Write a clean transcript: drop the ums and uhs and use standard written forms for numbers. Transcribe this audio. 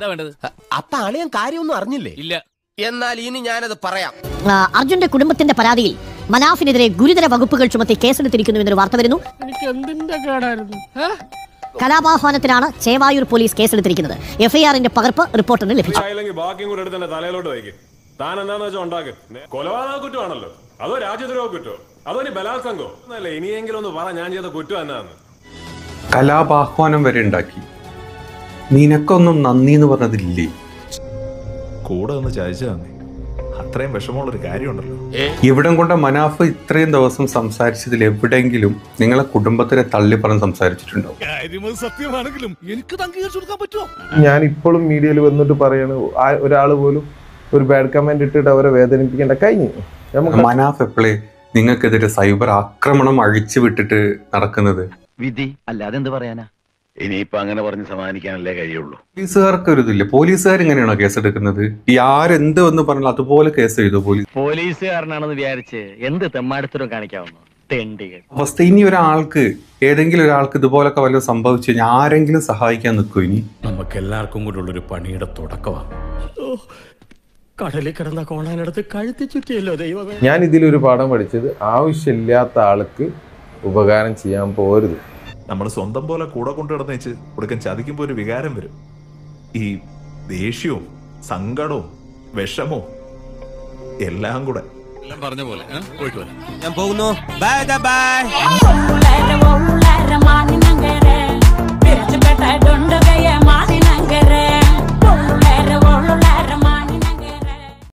എന്താ വേണ്ടത്? അപ്പൊ അളിയൻ കാര്യമൊന്നും അറിഞ്ഞില്ലേ? ഇല്ല. എന്നാൽ ഇനി ഞാനത് പറയാം. അർജുന്റെ കുടുംബത്തിന്റെ പരാതിയിൽ മനാഫിനെതിരെ ഗുരുതര വകുപ്പുകൾ ചുമത്തി കേസെടുത്തിരിക്കുന്നു എന്നൊരു വാർത്ത വരുന്നു. എനിക്ക് എന്തിന്റെ കേടായിരുന്നു? കലാപാഹ്വാനത്തിനാണ് ചേവായൂർ പോലീസ് കേസെടുത്തിരിക്കുന്നത്. എഫ്ഐആറിന്റെ പകർപ്പ് റിപ്പോർട്ടറിന് ലഭിച്ചു. കുറ്റമാണല്ലോ, അതോ രാജ്യദ്രോഹ കുറ്റോ, അതോ ബലാത്സംഗോ? ഇനിയെങ്കിലും ഒന്ന് പറ, ഞാൻ ചെയ്ത കുറ്റം എന്നാണ്. കലാപാഹ്വാനം വരെ ഉണ്ടാക്കി. നിനക്കൊന്നും നന്ദി എന്ന് പറഞ്ഞതില്ലേ? കൂടെ ഒന്ന് ചതിച്ചതാണ്. അത്രയും വിഷമമുള്ളൊരു കാര്യമുണ്ടല്ലോ. ഇവിടം കൊണ്ട് മനാഫ് ഇത്രയും ദിവസം സംസാരിച്ചതിൽ എവിടെയെങ്കിലും നിങ്ങളെ കുടുംബത്തിനെ തള്ളി പറഞ്ഞ് സംസാരിച്ചിട്ടുണ്ടോ? സത്യമാണെങ്കിലും എനിക്ക് അംഗീകരിച്ചു കൊടുക്കാൻ പറ്റുമോ? ഞാൻ ഇപ്പോഴും മീഡിയയിൽ വന്നിട്ട് പറയണ ഒരാൾ പോലും ഒരു ബാഡ് കമന്റ് ഇട്ടിട്ട് അവരെ വേദനിപ്പിക്കേണ്ട കഴിഞ്ഞു. മനാഫ് എപ്പോഴേ നിങ്ങൾക്കെതിരെ സൈബർ ആക്രമണം അഴിച്ചു വിട്ടിട്ട് നടക്കുന്നത്? വിധി അല്ലാതെ എന്ത് പറയാനാ? ഇനിയിപ്പോ അങ്ങനെ പറഞ്ഞ് സമാധാനിക്കാനല്ലേ കഴിയുള്ളൂ. പോലീസുകാർക്ക് ഒരു ഇതില്ല. പോലീസുകാർ ഇങ്ങനെയാണോ കേസെടുക്കുന്നത്? ഈ ആരെന്ത് എന്ന് പറഞ്ഞാൽ അതുപോലെ കേസ് ചെയ്തു പോലീസുകാരനാണെന്ന് വിചാരിച്ച് എന്ത് തെമ്മാടത്തരം കാണിക്കാവുന്നു? അവസ്ഥ. ഇനി ഒരാൾക്ക്, ഏതെങ്കിലും ഒരാൾക്ക് ഇതുപോലൊക്കെ വല്ലതും സംഭവിച്ചു കഴിഞ്ഞാൽ ആരെങ്കിലും സഹായിക്കാൻ നിൽക്കും? ഇനി നമുക്ക് എല്ലാവർക്കും കൂടെ ഉള്ളൊരു പണിയുടെ തുടക്കമാണ്. കടലിൽ കിടന്ന കോണാനടുത്ത് കഴുത്തി ചുറ്റിയല്ലോ ദൈവമേ. ഞാൻ ഇതിലൊരു പാഠം പഠിച്ചത്, ആവശ്യമില്ലാത്ത ആൾക്ക് ഉപകാരം ചെയ്യാൻ പോരുത്. നമ്മൾ സ്വന്തം പോലെ കൂടെ കൊണ്ടുകിടന്ന് വെച്ച് കൊടുക്കാൻ ചതിക്കുമ്പോൾ ഒരു വികാരം വരും. ഈ ദേഷ്യവും സങ്കടവും വിഷമവും എല്ലാം കൂടെ. എല്ലാം പറഞ്ഞ പോലെ പോയിട്ട് വരാം. ഞാൻ പോകുന്നു. Bye by.